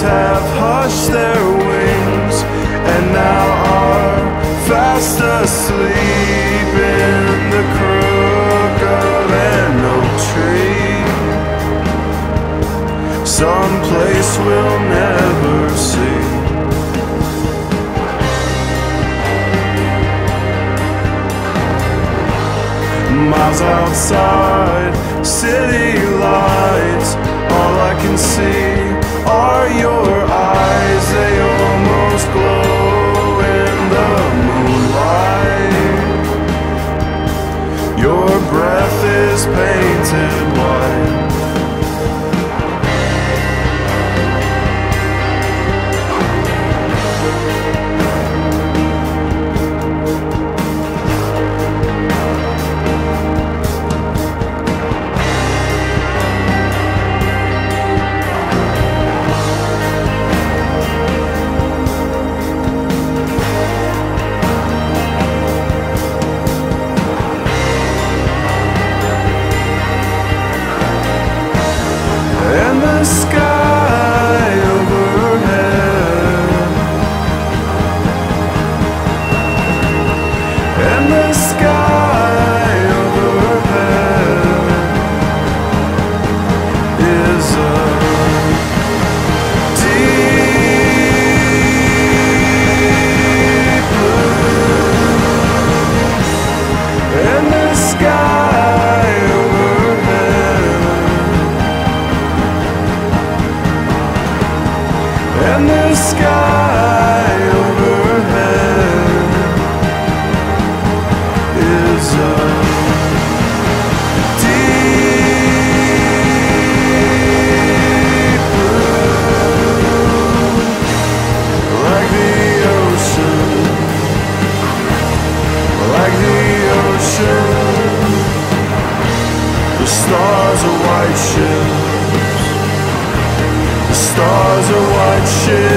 have hushed their wings and now are fast asleep in the crook of an oak tree, someplace we'll never see. Miles outside, city lights, all I can see are your eyes. They almost glow in the moonlight. Your breath is painted white. And the sky overhead, and the sky overhead is a deep blue, and the sky and the sky overhead is a deep blue, like the ocean, like the ocean. The stars are white ships. The stars are white ships.